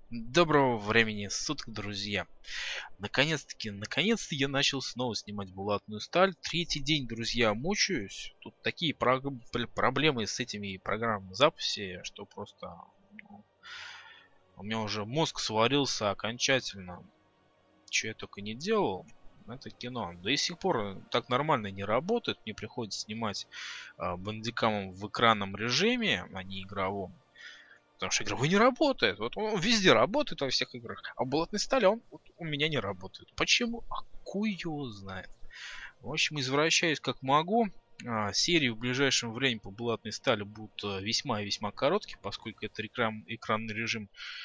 Доброго времени суток, друзья. Наконец-то я начал снова снимать булатную сталь. Третий день, друзья, мучаюсь. Тут такие проблемы с этими программами записи, что просто ну, у меня уже мозг сварился окончательно. Что я только не делал, это кино. До сих пор так нормально не работает. Мне приходится снимать бандикамом в экранном режиме, а не игровом. Потому что игровой не работает. Вот он везде работает во всех играх. А булатной стали он вот у меня не работает. Почему? А хуй его знает. В общем, извращаюсь как могу. Серии в ближайшем времени по булатной стали будут весьма и весьма короткие, поскольку это экранный режим.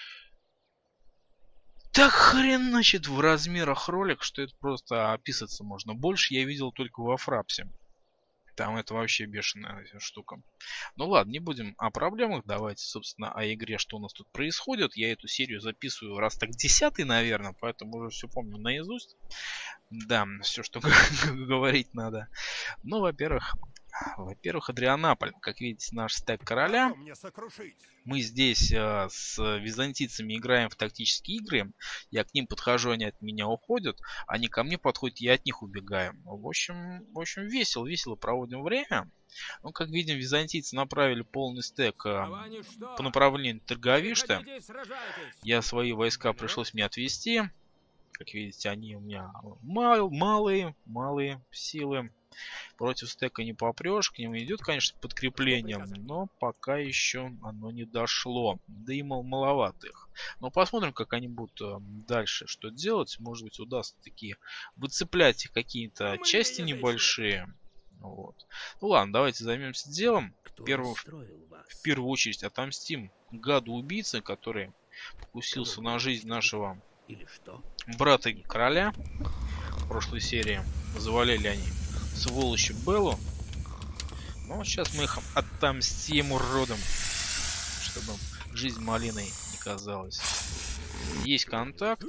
Так хреначит в размерах ролик, что это просто описаться можно. Больше я видел только во Фрапсе. Там это вообще бешеная штука. Ну ладно, не будем о проблемах. Давайте, собственно, о игре, что у нас тут происходит. Я эту серию записываю раз так 10-й, наверное, поэтому уже все помню наизусть. Да, все, что говорить надо. Ну, во-первых, Адрианаполь. Как видите, наш стек короля. Мы здесь с византийцами играем в тактические игры. Я к ним подхожу, они от меня уходят. Они ко мне подходят, я от них убегаю. В общем, весело проводим время. Ну, как видим, византийцы направили полный стек по направлению Торговишта. Я свои войска пришлось мне отвести. Как видите, они у меня малые силы. Против стека не попрешь, к нему идет, конечно, подкрепление, но пока еще оно не дошло. Да и маловато их. Но посмотрим, как они будут дальше что делать. Может быть, удастся такие выцеплять какие-то части небольшие. Вот. Ну ладно, давайте займемся делом. В первую очередь отомстим гаду-убийце, который покусился на жизнь нашего брата и короля в прошлой серии. Завалили они сволочи Беллу. Ну, сейчас мы их отомстим уродом, чтобы жизнь малиной не казалась. Есть контакт.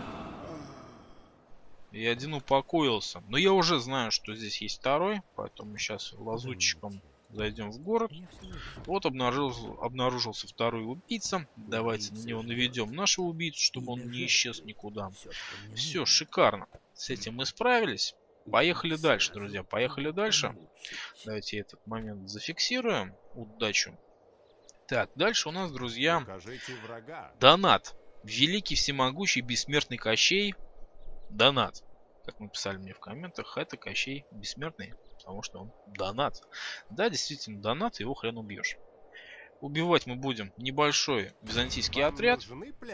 И один упокоился. Но я уже знаю, что здесь есть второй. Поэтому сейчас лазутчиком зайдем в город. Вот обнаружился второй убийца. Давайте на него наведем нашего убийцу, чтобы он не исчез никуда. Все, шикарно. С этим мы справились. Поехали дальше, друзья. Поехали дальше. Давайте этот момент зафиксируем. Удачу. Так, дальше у нас, друзья, донат. Великий, всемогущий, бессмертный Кощей. Донат. Как написали мне в комментах, это Кощей бессмертный, потому что он донат. Да, действительно, донат, его хрен убьешь. Убивать мы будем небольшой византийский отряд.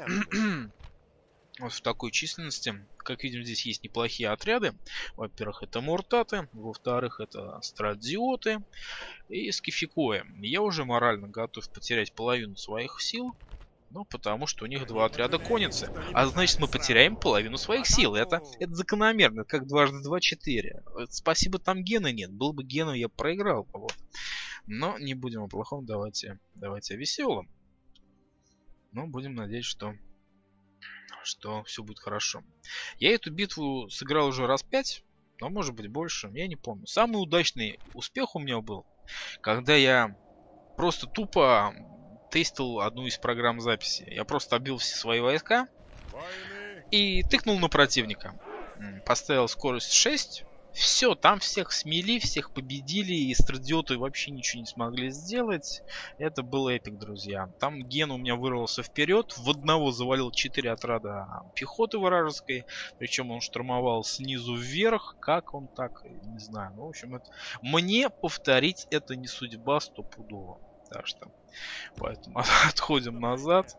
Вот в такой численности. Как видим, здесь есть неплохие отряды. Во-первых, это муртаты. Во-вторых, это страдиоты и скификои. Я уже морально готов потерять половину своих сил. Ну, потому что у них два отряда конницы. А значит, мы потеряем половину своих сил. Это закономерно. Как дважды два — 4. Спасибо, там гена нет. Был бы геном, я проиграл. Вот. Но не будем о плохом. Давайте о веселом. Но будем надеяться, что все будет хорошо. Я эту битву сыграл уже раз 5, но может быть больше, я не помню. Самый удачный успех у меня был, когда я просто тупо тестил одну из программ записи. Я просто оббил все свои войска и тыкнул на противника. Поставил скорость 6. Все, там всех смели, всех победили, и страдиоты вообще ничего не смогли сделать. Это был эпик, друзья. Там ген у меня вырвался вперед, в одного завалил 4 отряда пехоты вражеской, причем он штурмовал снизу вверх, как он так, не знаю. Ну, в общем, мне повторить это не судьба стопудово. Так что, поэтому отходим назад.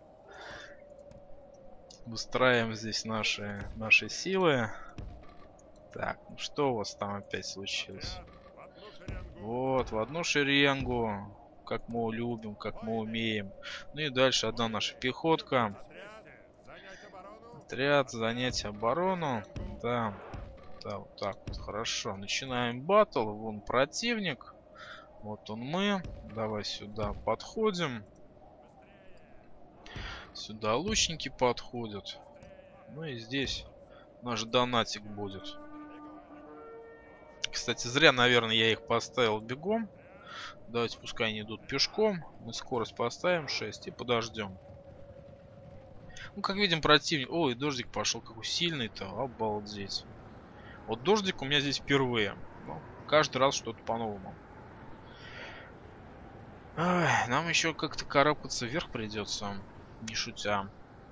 Выстраиваем здесь наши силы. Так, ну что у вас там опять случилось? Вот, в одну шеренгу. Как мы любим, как мы умеем. Ну и дальше одна наша пехотка. Отряд, занять оборону. Да, вот так вот, хорошо. Начинаем баттл. Вон противник. Вот он мы. Давай сюда подходим. Сюда лучники подходят. Ну и здесь наш донатик будет. Кстати, зря, наверное, я их поставил бегом. Давайте, пускай они идут пешком. Мы скорость поставим 6 и подождем. Ну, как видим, противник... Ой, дождик пошел. Какой сильный-то. Обалдеть. Вот дождик у меня здесь впервые. Ну, каждый раз что-то по-новому. Нам еще как-то карабкаться вверх придется. Не шутя.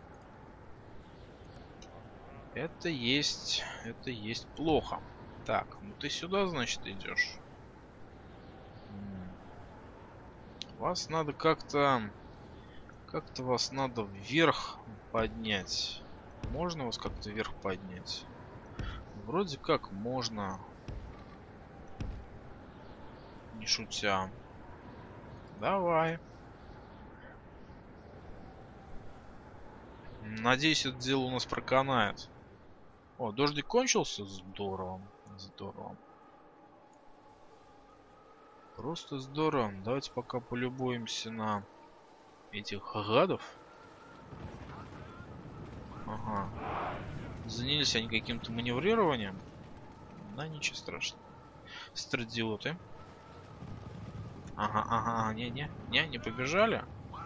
Это есть плохо. Так, ну ты сюда, значит, идешь. Вас надо как-то вас надо вверх поднять. Можно вас как-то вверх поднять? Вроде как можно. Не шутя. Давай. Надеюсь, это дело у нас проканает. О, дождик кончился? Здорово. Здорово. Просто здорово. Давайте пока полюбуемся на этих гадов. Ага. Занялись они каким-то маневрированием. Да, ничего страшного. Страдиоты. Ага, не побежали.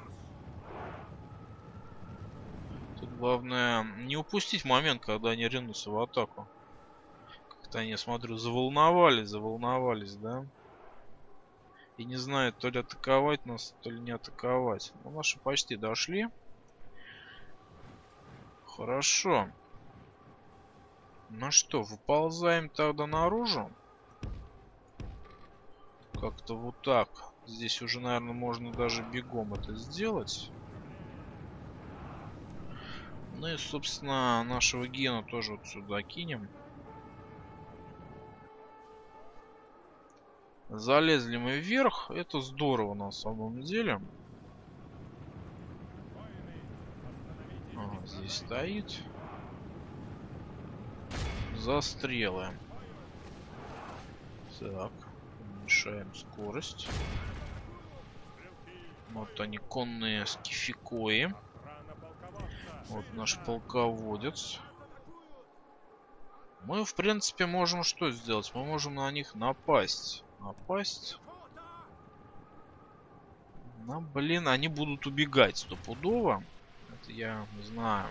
Тут главное не упустить момент, когда они ринутся в атаку. Как-то они, смотрю, заволновались, да? И не знают, то ли атаковать нас, то ли не атаковать. Ну, наши почти дошли. Хорошо. Ну что, выползаем тогда наружу. Как-то вот так. Здесь уже, наверное, можно даже бегом это сделать. Ну и, собственно, нашего Гена тоже вот сюда кинем. Залезли мы вверх. Это здорово на самом деле. Ага, здесь стоит. Застрелы. Так. Уменьшаем скорость. Вот они, конные скификои. Вот наш полководец. Мы, в принципе, можем что сделать? Мы можем на них напасть. Ну, блин, они будут убегать стопудово. Это я знаю.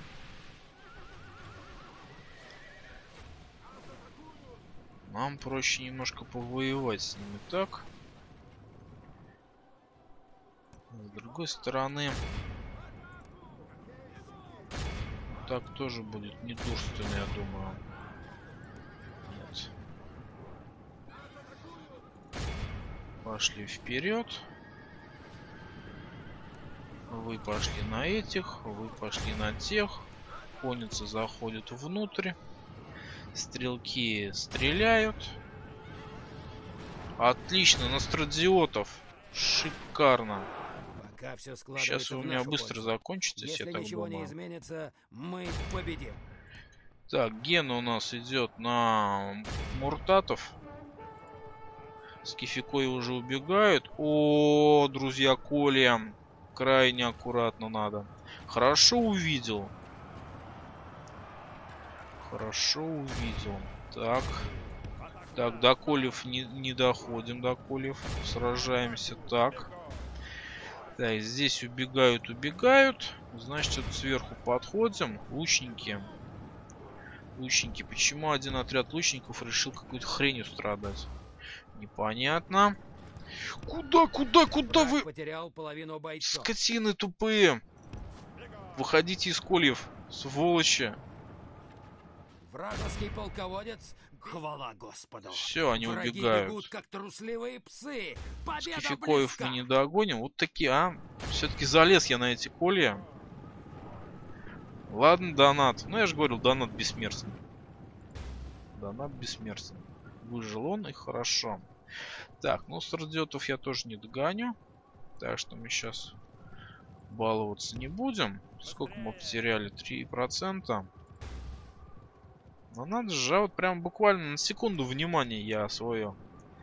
Нам проще немножко повоевать с ними так. С другой стороны, так тоже будет недурственно, я думаю. Нет. Пошли вперед. Вы пошли на этих, вы пошли на тех. Конница заходит внутрь. Стрелки стреляют. Отлично, на страдиотов. Шикарно. Пока все Сейчас вы у меня быстро закончитесь, если я так ничего думаю. не изменится, мы победим. Так, Гена у нас идет на Муртатов. Скификои уже убегают. О, друзья Коли. Крайне аккуратно надо. Хорошо увидел. Так. Так, до Колев не доходим, до Колев. Сражаемся так. Так, здесь убегают. Значит, вот сверху подходим. Лучники. Почему один отряд лучников решил какую-то хренью страдать? Непонятно. Куда вы? Потерял половину бойцов. Скотины тупые. Выходите из кольев, сволочи. Вражеский полководец, хвала Господу. Все, они Враги убегают. бегут, как трусливые псы. Победа Скификоев близка. мы не догоним. Вот такие, а? Все-таки залез я на эти колья. Ладно, донат. Ну, я же говорил, донат бессмертный. Выжил он, и хорошо. Так, ну, страдиотов я тоже не догоню. Так что мы сейчас баловаться не будем. Сколько мы потеряли? 3%. Но надо же, вот прям буквально на секунду внимания я свое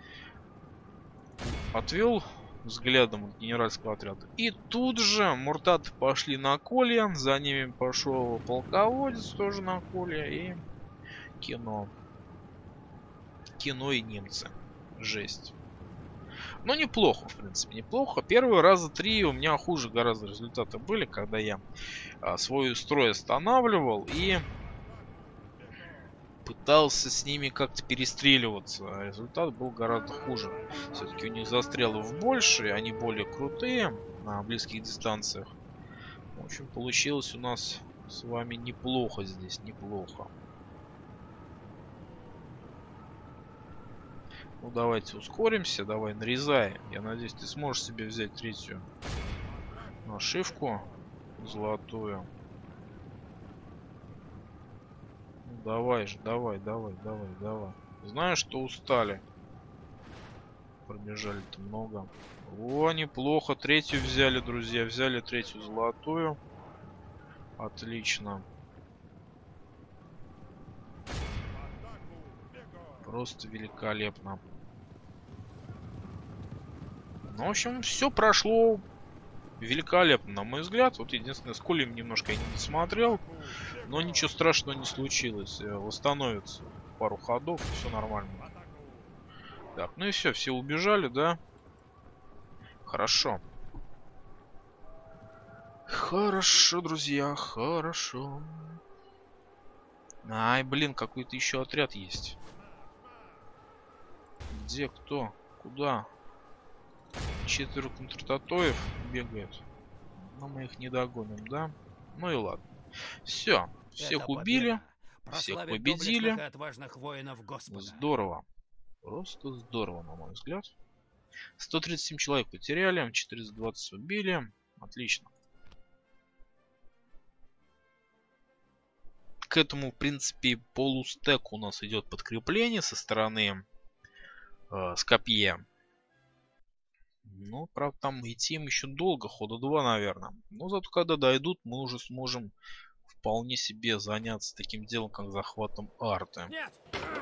отвел взглядом от генеральского отряда. И тут же муртаты пошли на колья. За ними пошел полководец тоже на колья. И кино и немцы. Жесть. Но неплохо, в принципе, неплохо. Первые раза 3 у меня хуже гораздо результаты были, когда я свой строй останавливал и пытался с ними как-то перестреливаться. А результат был гораздо хуже. Все-таки у них застрелов больше, и они более крутые на близких дистанциях. В общем, получилось у нас с вами неплохо здесь, неплохо. Ну, давайте ускоримся, давай нарезай. Я надеюсь, ты сможешь себе взять третью нашивку золотую. Ну, давай же, давай. Знаю, что устали. Пробежали-то много. О, неплохо. Третью взяли, друзья. Взяли третью золотую. Отлично. Просто великолепно. Ну, в общем, все прошло великолепно, на мой взгляд. Вот единственное, с Колем немножко я не досмотрел. Но ничего страшного не случилось. Восстановится пару ходов, и все нормально. Так, ну и все убежали, да? Хорошо. Хорошо, друзья, хорошо. Ай, блин, какой-то еще отряд есть. Где, кто, куда? 4 контртатоев бегает. Но мы их не догоним, да? Ну и ладно. Все, всех убили, всех победили. И отважных воинов Господа. Здорово. Просто здорово, на мой взгляд. 137 человек потеряли, 420 убили. Отлично. К этому, в принципе, полустеку у нас идет подкрепление со стороны Скопье. Ну, правда, там идти им еще долго, хода 2, наверное. Но зато когда дойдут, мы уже сможем вполне себе заняться таким делом, как захватом арты. Нет!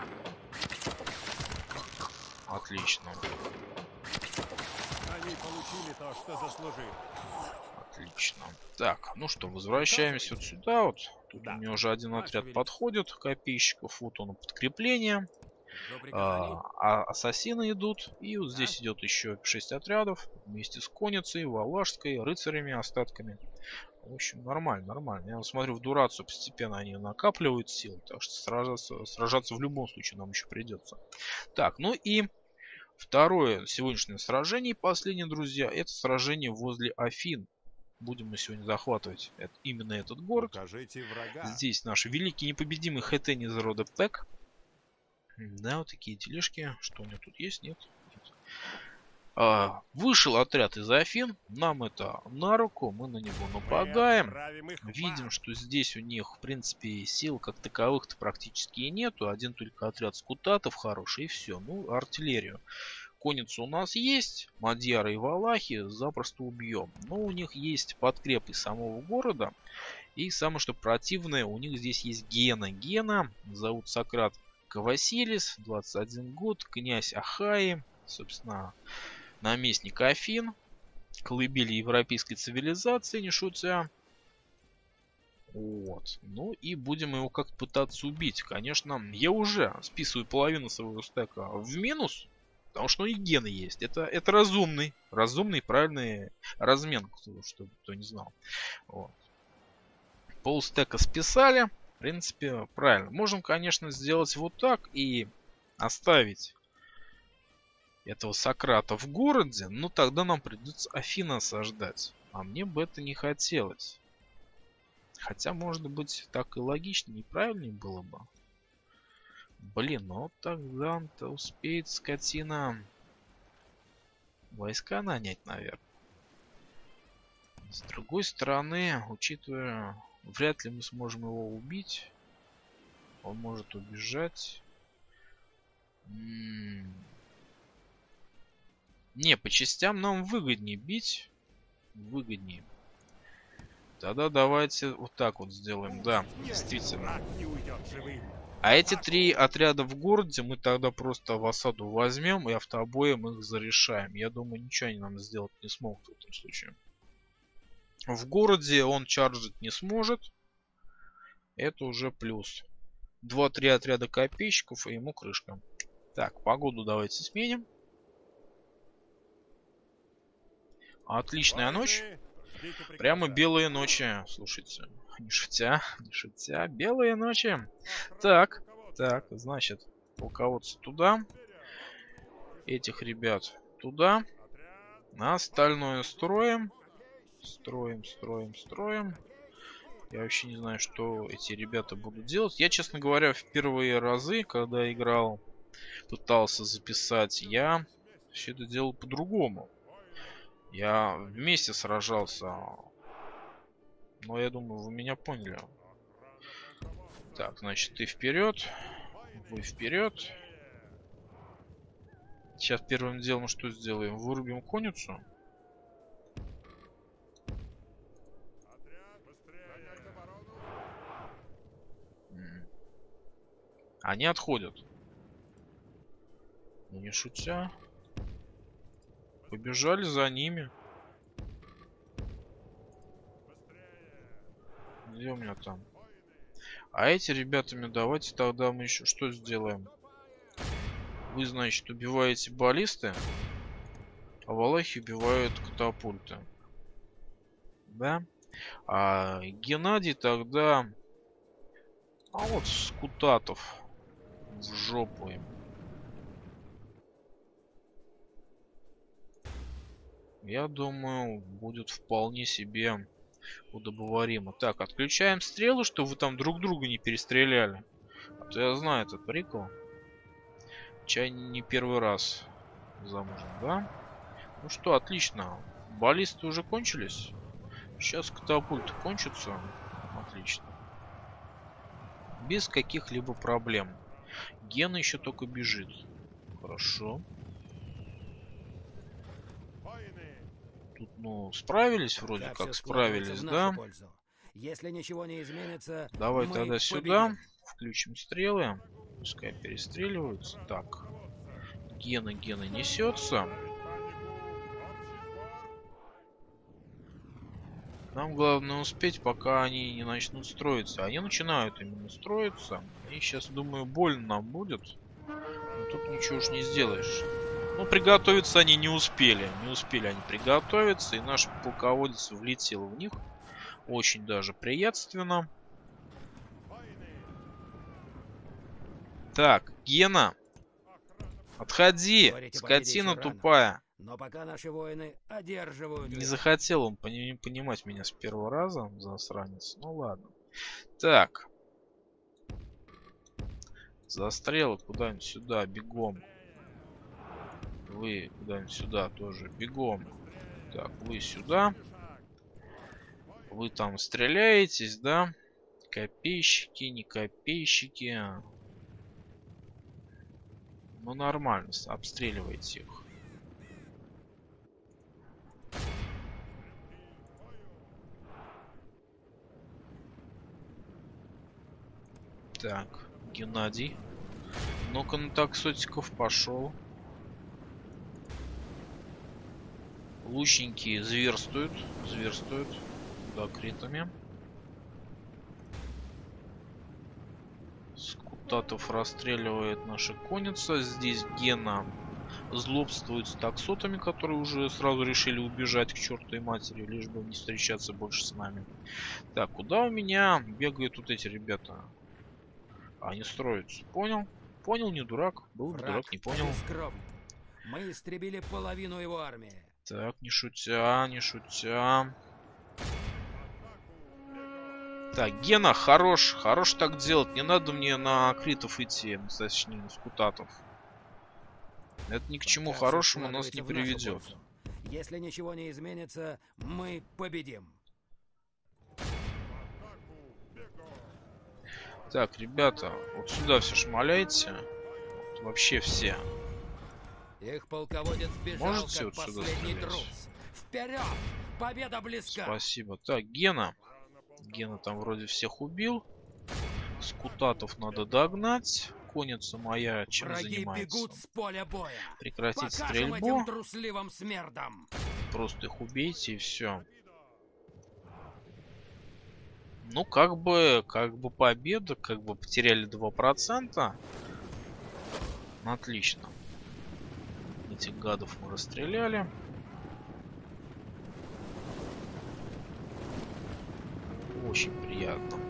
Отлично. Они получили то, что заслужили. Отлично. Так, ну что, возвращаемся вот сюда. Вот. Тут у меня уже один отряд подходит, копейщиков. Вот он, подкрепление. Ассасины идут. И вот здесь идет еще 6 отрядов. Вместе с конницей, валашской, рыцарями, остатками. В общем, нормально. Я вот смотрю, в Дурацию постепенно они накапливают сил. Так что сражаться в любом случае нам еще придется. Так, ну и второе сегодняшнее сражение, последнее, друзья, это сражение возле Афин. Будем мы сегодня захватывать именно этот город. Покажите врага. Здесь наш великий непобедимый Хэтен из рода Пек. Да, вот такие тележки. Что у него тут есть? Нет. Вышел отряд из Афин. Нам это на руку. Мы на него нападаем. Видим, что здесь у них, в принципе, сил как таковых-то практически и нету. Один только отряд скутатов хороший, и все. Ну, артиллерию. Конницу у нас есть. Мадьяры и валахи запросто убьем. Но у них есть подкреп из самого города. И самое что противное, у них здесь есть Гена. Гена зовут Сократ Кавасилис, 21 год, князь Ахаи, собственно, наместник Афин, колыбели европейской цивилизации, не шутя. Вот. Ну и будем его как-то пытаться убить. Конечно, я уже списываю половину своего стека в минус, потому что и гены есть. Это разумный, правильный размен, чтобы кто не знал. Вот. Полстека списали. В принципе, правильно. Можем, конечно, сделать вот так и оставить этого Сократа в городе, но тогда нам придется Афины осаждать. А мне бы это не хотелось. Хотя, может быть, так и логичнее, и правильнее было бы. Блин, ну тогда-то успеет скотина войска нанять, наверное. С другой стороны, учитывая, вряд ли мы сможем его убить. Он может убежать. Не, по частям нам выгоднее бить. Выгоднее. Тогда давайте вот так вот сделаем. Да, действительно. А эти 3 отряда в городе мы тогда просто в осаду возьмем и автобоем их зарешаем. Я думаю, ничего они нам сделать не смогут в этом случае. В городе он чаржить не сможет. Это уже плюс. 2-3 отряда копейщиков и ему крышка. Так, погоду давайте сменим. Отличная ночь. Воины, ждите приказа. Прямо белые ночи. Слушайте. Не шутя, не шутя. Белые ночи. Так, так, значит, полководцы туда. Этих ребят туда. На остальное строим. Строим, строим, строим. Я вообще не знаю, что эти ребята будут делать. Я, честно говоря, в первые разы, когда играл, пытался записать, я все это делал по-другому. Я вместе сражался. Но я думаю, вы меня поняли. Так, значит, ты вперед. Вы вперед. Сейчас первым делом что сделаем? Вырубим конницу. Они отходят. Ну, не шутя. Побежали за ними. Где у меня там? А эти ребятами давайте тогда мы еще что сделаем? Вы, значит, убиваете баллисты, а валахи убивают катапульты. Да? А Геннадий тогда... А вот скутатов в жопу им. Я думаю, будет вполне себе удобоваримо. Так, отключаем стрелы, чтобы вы там друг друга не перестреляли. А то я знаю этот прикол. Чай не первый раз замужем, да? Ну что, отлично. Баллисты уже кончились. Сейчас катапульты кончатся. Отлично. Без каких-либо проблем. Гена еще только бежит. Хорошо. Тут, ну, справились вроде Пока как, всё складывается справились, в да? нашу пользу. Если ничего не изменится, Давай мы тогда сюда. победим. Включим стрелы. Пускай перестреливаются. Так. Гена несется. Нам главное успеть, пока они не начнут строиться. Они начинают именно строиться. И сейчас, думаю, больно нам будет. Но тут ничего уж не сделаешь. Ну, приготовиться они не успели. Не успели они приготовиться. И наш полководец влетел в них. Очень даже приятственно. Так, Гена. Отходи, Говорите, скотина победить рано. тупая. Но пока наши воины одерживают Не верх. захотел он понимать меня с первого раза, засранец. Ну ладно. Так. Застрелы куда-нибудь сюда, бегом. Вы куда-нибудь сюда тоже, бегом. Так, вы сюда. Вы там стреляетесь, да? Копейщики, не копейщики. Ну нормально, обстреливайте их. Так, Геннадий. Ну-ка на таксотиков пошел. Лучники зверствуют. Да, критами. Скутатов расстреливает наша конница. Здесь Гена злобствует с таксотами, которые уже сразу решили убежать к чертовой матери, лишь бы не встречаться больше с нами. Так, куда у меня бегают вот эти ребята? Они строятся. Понял? Понял, не дурак. Был бы дурак, не понял. обескровлен. Мы истребили половину его армии. Так, не шутя, не шутя. Так, Гена, хорош так делать. Не надо мне на критов идти, точнее, на скутатов. Это ни к чему Пока всё хорошему нас не складывается в нашу приведет. пользу. Если ничего не изменится, мы победим. Так, ребята, вот сюда все шмаляйте. Вот вообще все. Их полководец бежал, Можете как вот сюда последний стрелять? трус. Вперед! Победа близка! Спасибо. Так, Гена. Гена там вроде всех убил. Скутатов надо догнать. Конница моя чем Враги занимается? бегут с поля боя. Прекратить Покажем стрельбу. этим трусливым смердам. Просто их убейте и все. Ну, как бы победа, как бы потеряли 2%. Отлично. Этих гадов мы расстреляли. Очень приятно.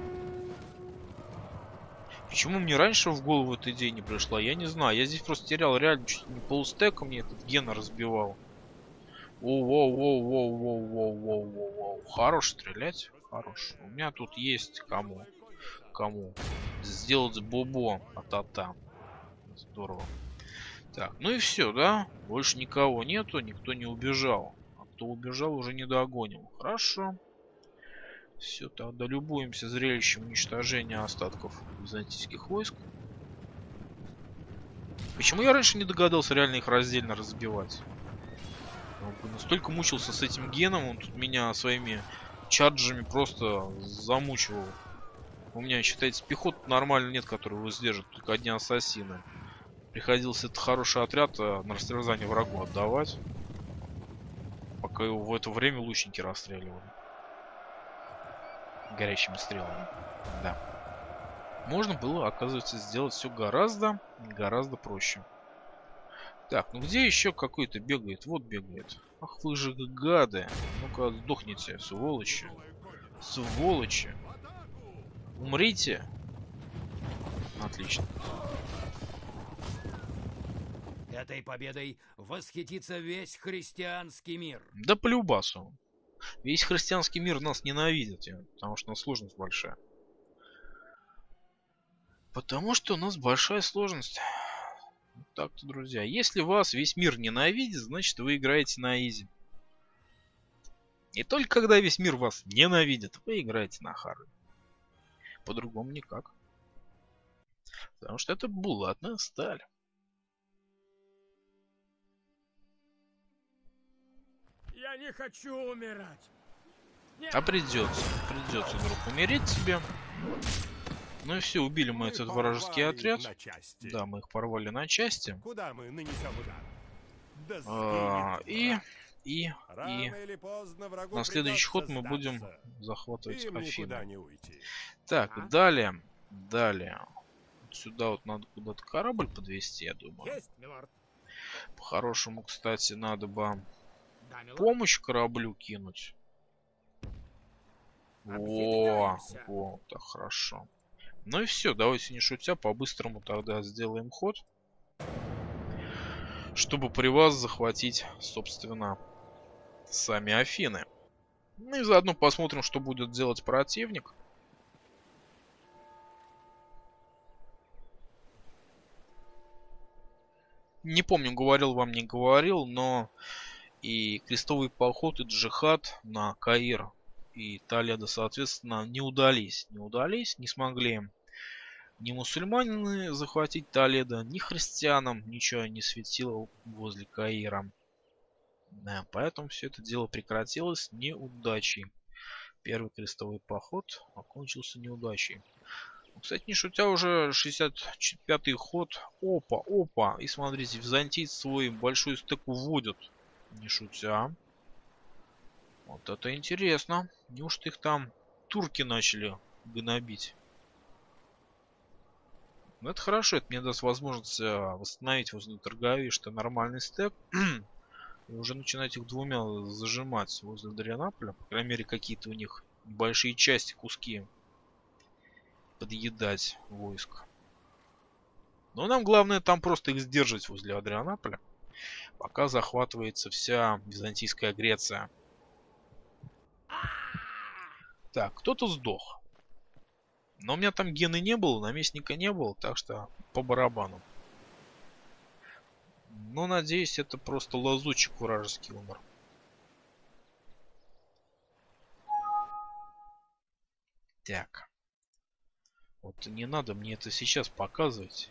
Почему мне раньше в голову эта идея не пришла, я не знаю. Я здесь просто терял реально чуть не полстека, мне этот ген разбивал. Воу-воу-воу-воу-воу-воу-воу-воу. Хорош стрелять? Хорош. У меня тут есть кому сделать бобо а-та-та. Здорово. Так, ну и все, да? Больше никого нету, никто не убежал. А кто убежал, уже не догоним. Хорошо. Все, тогда любуемся зрелищем уничтожения остатков византийских войск. Почему я раньше не догадался реально их раздельно разбивать? Я настолько мучился с этим геном, он тут меня своими чарджами просто замучивал. У меня, считайте, пехоты нормально нет, которые его сдержат, только одни ассасины. Приходилось этот хороший отряд на растерзание врагу отдавать, пока его в это время лучники расстреливали горячими стрелами. Да. Можно было, оказывается, сделать все гораздо проще. Так, ну где еще какой-то бегает? Вот бегает. Ах вы же гады. Ну-ка, сдохните, сволочи. Сволочи. Умрите. Отлично. Этой победой восхитится весь христианский мир. Да по любасу. Весь христианский мир нас ненавидит, потому что у нас сложность большая. Потому что у нас большая сложность. Вот так-то, друзья. Если вас весь мир ненавидит, значит вы играете на изи. И только когда весь мир вас ненавидит, вы играете на хард. По-другому никак. Потому что это булатная сталь. Я не хочу умирать. Нет. А придется, друг, умереть тебе. Ну и все, убили мы этот вражеский отряд. Да, мы их порвали на части. Куда мы нанесем удар? Да на следующий ход мы будем захватывать Афины. не уйти. Так, далее. Вот сюда вот надо куда-то корабль подвести, я думаю. Есть, милорд. По-хорошему, кстати, надо бы Да, милорд. помощь кораблю кинуть. Во, так хорошо. Ну и все, давайте не шутя, по-быстрому тогда сделаем ход. Чтобы при вас захватить, собственно, сами Афины. Ну и заодно посмотрим, что будет делать противник. Не помню, говорил вам, не говорил, но и крестовый поход, и джихад на Каир и Толедо, соответственно, не удались. Не смогли ни мусульмане захватить Толедо, ни христианам ничего не светило возле Каира. Да, поэтому все это дело прекратилось неудачей. Первый крестовый поход окончился неудачей. Кстати, не шутя, уже 65-й ход. Опа. И смотрите, византийцы свой большой стек уводят. Не шутя. Вот это интересно. Неужто их там турки начали гнобить? Ну это хорошо, это мне даст возможность восстановить возле Торговишта нормальный стек. И уже начинать их двумя зажимать возле Адрианополя. По крайней мере, какие-то у них небольшие части, куски подъедать войск. Но нам главное там просто их сдержать возле Адрианополя, пока захватывается вся византийская Греция. Так, кто-то сдох. Но у меня там гены не было, наместника не было, так что по барабану. Но надеюсь, это просто лазутчик вражеский умер. Так. Вот не надо мне это сейчас показывать.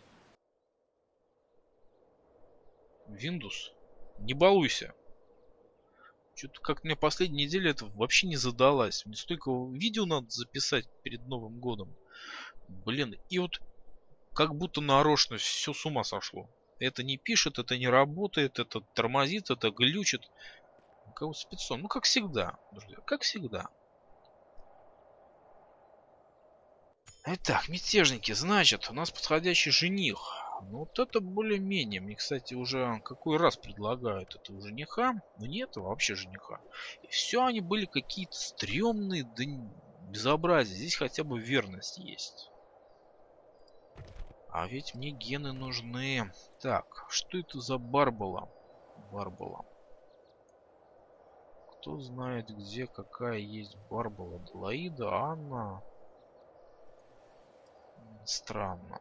Windows, не балуйся. Что-то как мне последней неделе это вообще не задалась. Мне столько видео надо записать перед Новым годом. Блин, и вот как будто нарочно все с ума сошло. Это не пишет, это не работает, это тормозит, это глючит. Как спецом. Ну как всегда, друзья, как всегда. Итак, мятежники, значит, у нас подходящий жених. Ну вот это более-менее. Мне, кстати, уже какой раз предлагают этого жениха. Но нет, вообще жениха. И все они были какие-то стрёмные, да Безобразие. Здесь хотя бы верность есть. А ведь мне гены нужны. Так, что это за Барбала? Барбала. Кто знает, где какая есть Барбала? Делаида, Анна. Странно.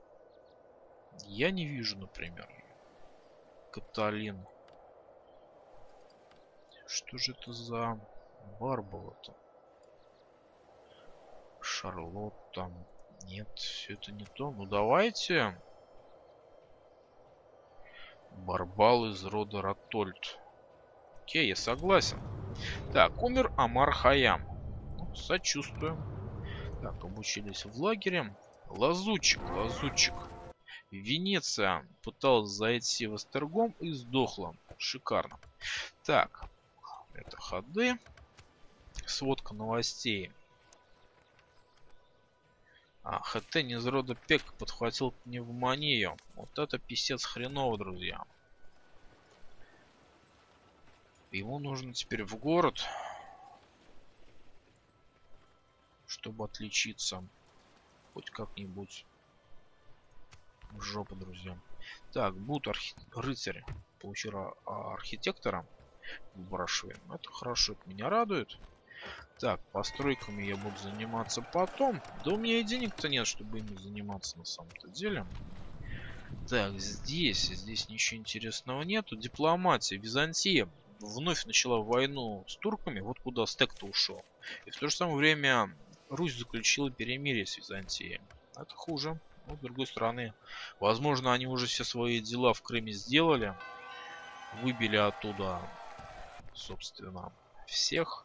Я не вижу, например, Каталин. Что же это за Барбала-то? Шарлотта. Нет, все это не то. Ну давайте. Барбал из рода Ротольд. Окей, я согласен. Так, умер Амар Хаям. Ну, сочувствуем. Так, обучились в лагере. Лазутчик, лазутчик. Венеция пыталась зайти в Эстергом и сдохла. Шикарно. Так, это ходы. Сводка новостей. Хэтень из рода Пек подхватил пневмонию. Вот это писец хреново, друзья. Ему нужно теперь в город, чтобы отличиться. Хоть как-нибудь. В жопу, друзья. Так, будут рыцари. Получил архитектора. Выбрашиваем. Это хорошо, это меня радует. Так, постройками я буду заниматься потом. Да у меня и денег-то нет, чтобы ими заниматься на самом-то деле. Так, здесь ничего интересного нету. Дипломатия. Византия вновь начала войну с турками. Вот куда стек-то ушел. И в то же самое время Русь заключила перемирие с Византией. Это хуже. Но, с другой стороны, возможно, они уже все свои дела в Крыме сделали. Выбили оттуда, собственно, всех.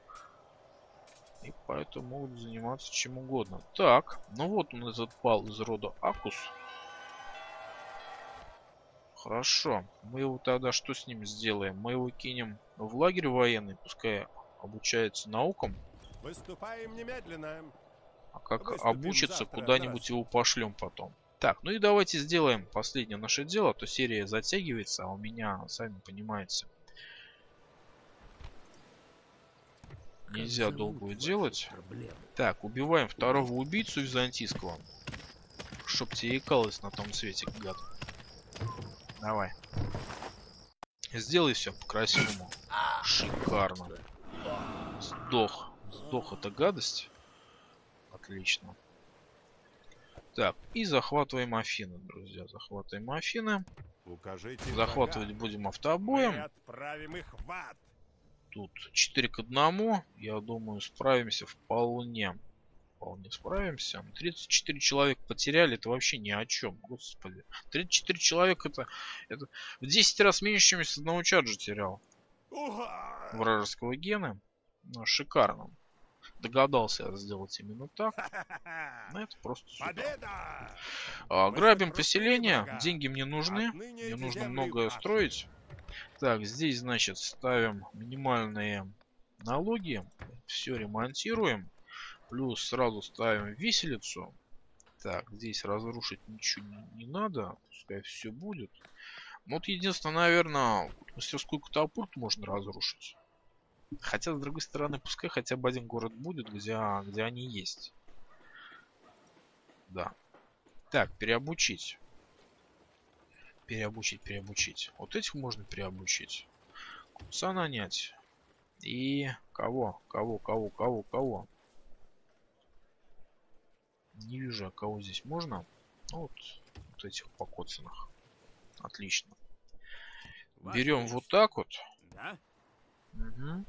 И поэтому могут заниматься чем угодно. Так, ну вот он этот пал из рода Акус. Хорошо. Мы его тогда что с ним сделаем? Мы его кинем в лагерь военный, пускай обучается наукам. Выступаем немедленно. А как Выступим обучится, завтра куда-нибудь на его пошлем потом. Так, ну и давайте сделаем последнее наше дело, а то серия затягивается, а у меня, сами понимаете, нельзя долго делать. Так, убиваем второго убийцу византийского. Чтоб тебе икалось на том свете, гад. Давай. Сделай все по-красивому. Шикарно. Сдох. Сдох эта гадость. Отлично. Так, и захватываем Афины, друзья. Захватываем Афины. Укажите Захватывать врага. будем Мы автобоем. отправим их в ад. Тут 4 к 1. Я думаю, справимся вполне. Вполне справимся. 34 человека потеряли. Это вообще ни о чем. Господи. 34 человека это в 10 раз меньше, чем я с одного чарджа терял. Ура! Вражеского гена. Ну, шикарно. Догадался я сделать именно так. Но это просто супер. Победа! Грабим Мы поселение. врага. Деньги мне нужны. Отныне Мне эти нужно земли многое ваши. строить. Так, здесь, значит, ставим минимальные налоги. Все ремонтируем. Плюс сразу ставим виселицу. Так, здесь разрушить ничего не надо. Пускай все будет. Ну, вот единственное, наверное, мастерскую катапульту можно разрушить. Хотя, с другой стороны, пускай хотя бы один город будет, где они есть. Да. Так, переобучить. Переобучить. Вот этих можно переобучить. Купца нанять. И кого? Не вижу, а кого здесь можно. Ну, вот этих покоцанных. Отлично. Берем вот так вот. Да? Угу.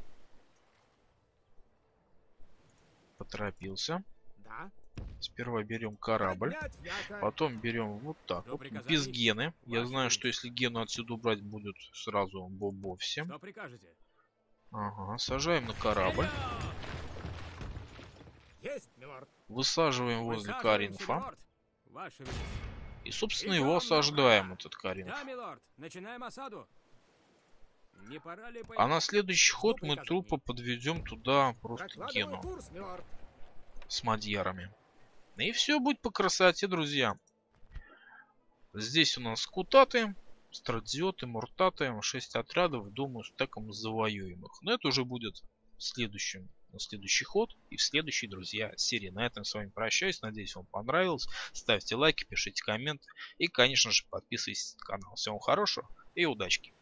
Поторопился. Да. Сперва берем корабль. Поднять якорь. Потом берем вот так Что вот. приказали? Без гены. Я Ваше знаю, что Величество. если гену отсюда убрать, будет сразу бобо всем. Что прикажете? Ага, сажаем на корабль. Есть, милорд. Высаживаем возле Высаживаемся, Каринфа. милорд. Ваше Величество. И, собственно, Идем его на осаждаем, ура! этот Каринф. Да, милорд. Начинаем осаду. Не пора ли А на следующий ход Что мы приказано? трупы подведем туда просто Прокладываю гену курс, милорд. с мадьярами. И все будет по красоте, друзья. Здесь у нас скутаты, страдиоты, муртаты, 6 отрядов, думаю, стеком завоюем их. Но это уже будет в следующем на следующий ход и в следующей, друзья, серии. На этом с вами прощаюсь. Надеюсь, вам понравилось. Ставьте лайки, пишите комменты и, конечно же, подписывайтесь на канал. Всего хорошего и удачи!